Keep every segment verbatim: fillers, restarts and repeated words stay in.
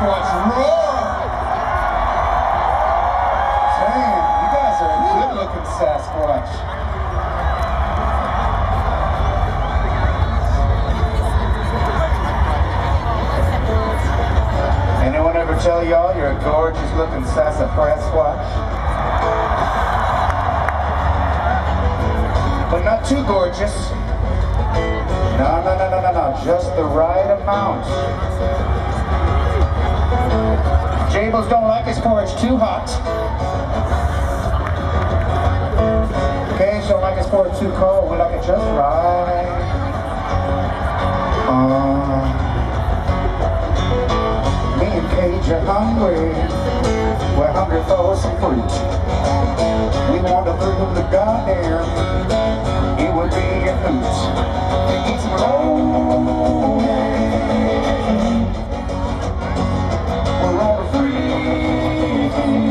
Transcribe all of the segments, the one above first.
Sasquatch roar! Damn, you guys are a good-looking Sasquatch. Anyone ever tell y'all you're a gorgeous-looking Sasquatch? But not too gorgeous. No, no, no, no, no, no. Just the right amount. Jables don't like his porridge too hot. Cages don't like his porridge too cold. We like it just right. Uh, me and Cage are hungry. We're hungry for some fruit. We want to prove the goddamn it would be a hoot. Eat some cold. We're on the free.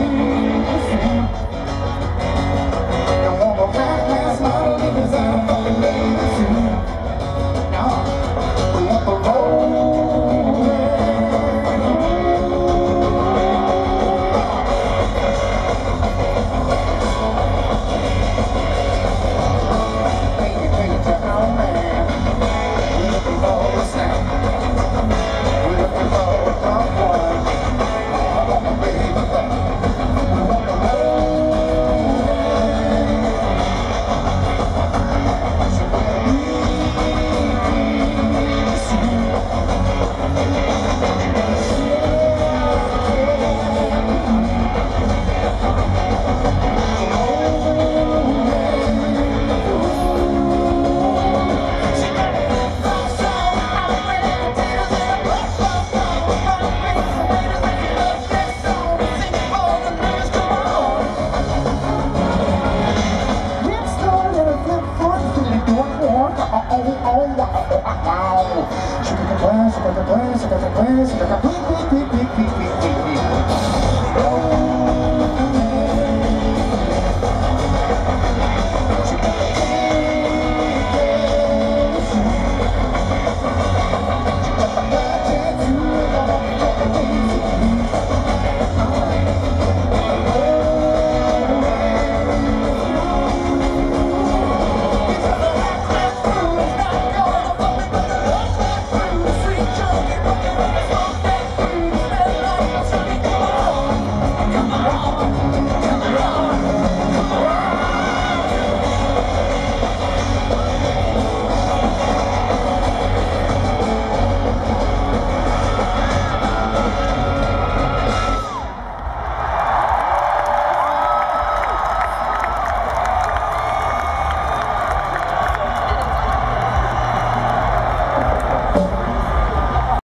Don't want no fat ass model niggas out of fucking lazy. No, we want the road. She got the glass, she got the glass, she got the glass, she got the